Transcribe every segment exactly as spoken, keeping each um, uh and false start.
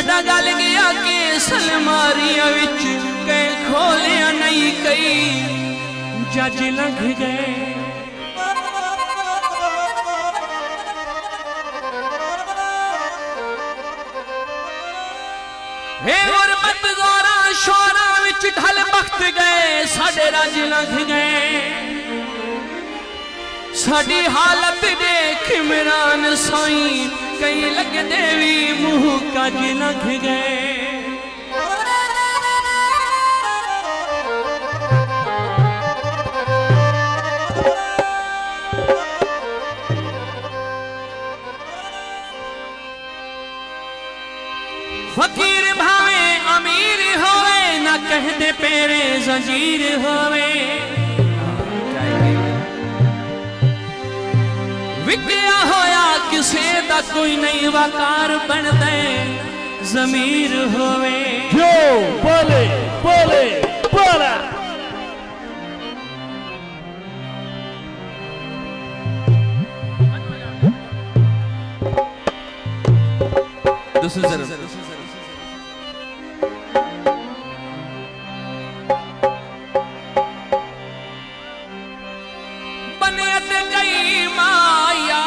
साडा गल गया कि सलमारियां विच कै खोलिया नहीं कई जज लंघ गए हे गुरबत जोरा शोरा विच ढल बख्त गए साडे राज लंघ गए साडी हालत देख इमरान साईं कई लगदे भी मुंह कज लंघ गए फकीर भावे अमीर होवे ना कहते पेरे जंजीर होवे विकया होया किसे दा कोई नहीं वकार बन दे जमीर होवे जो बोले बोले बोला दूसरी तरफ बनियत गई माया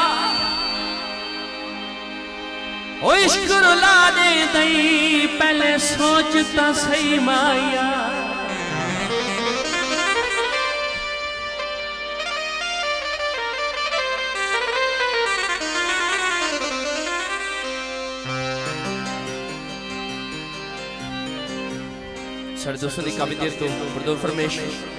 ओ इश्क रुला दे दई पहले सोचता सही माया साढ़े दोस्तों की काफी देर तो बरदौर फरमेश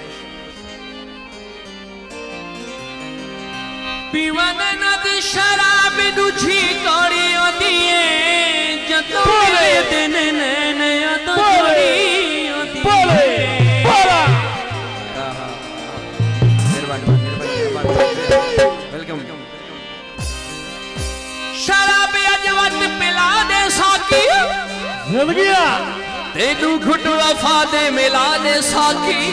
पीवन नद शराब दूजी कौड़ी होती है जतो मिले दिन नैन तो जोड़ी होती है मेहरबानी मेहरबानी वेलकम शराब अजवत पिला दे साकी जिंदगिया तेनू घुट वफा दे मिला दे साकी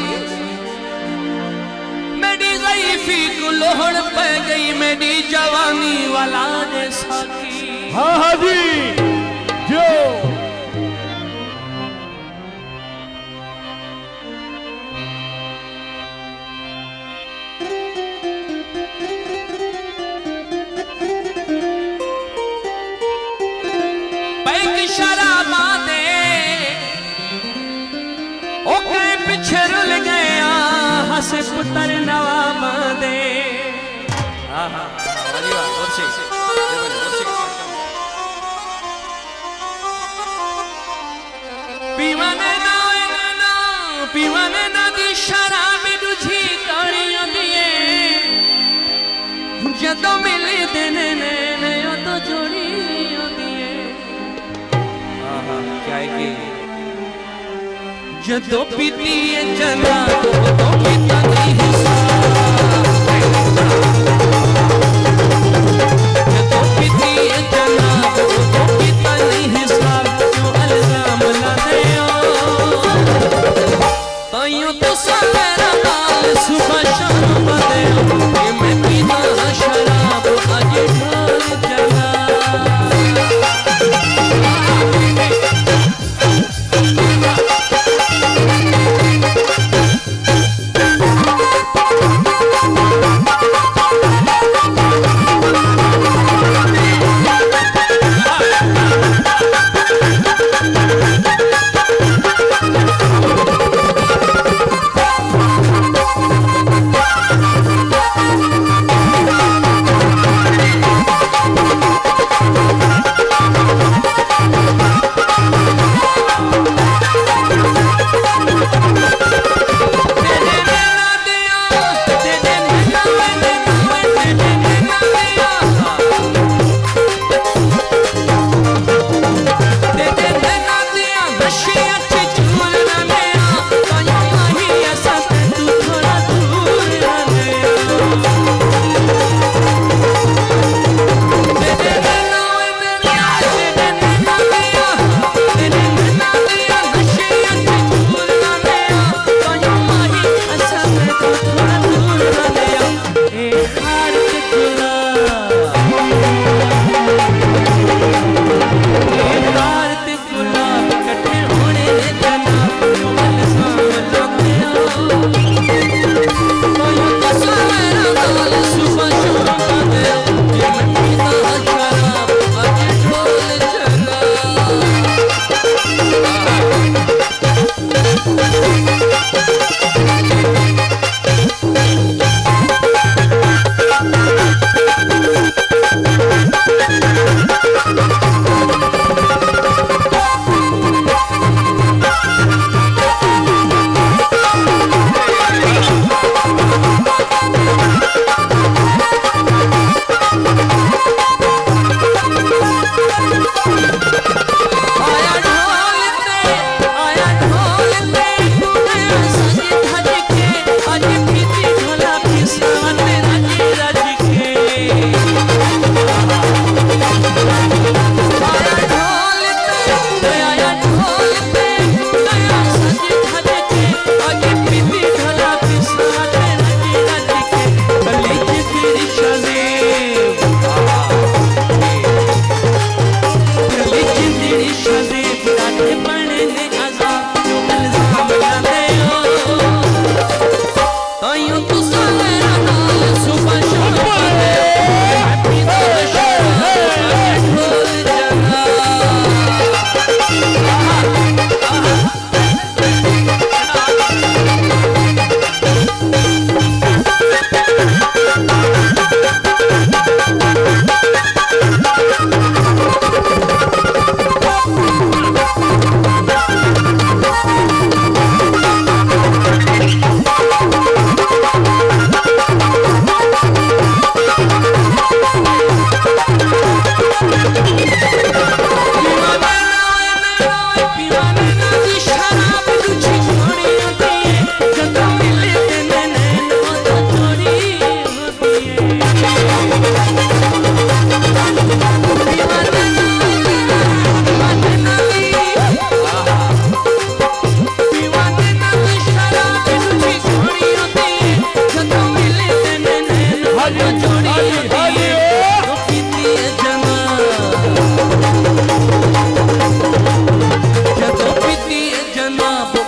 मेरी ज़ईफ़ी को लोहड़ पे गई मेरी जवानी वाला दे साकी हाँ हाँ जी जो पैक शराबा दे ओ कहीं पीछे रुल गया हंस पुत्र नवाबा दे हाँ हाँ पीवाने ना ना पीवाने ना दी शराब दूजी कौड़ियां दिए जदों मिली दिन नैन तो जोड़ी दिए हाँ हाँ क्या है कि जदों पीती है जना तो पीता नहीं जदों पीती है जना तो पीता नहीं हिसाब क्यों अलजाम लाते हो ताइयों तो मेरा हाल सुबह शाम बदे कि मैं पीता शराब आज ढोल जला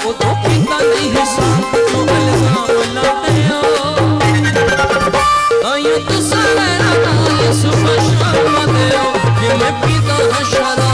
तो पीता नहीं हिसाब तो अलगाम लाते हो ताइयों तो सारा नाल सुबह शाम लाते हो कि मैं पीता हूँ शराब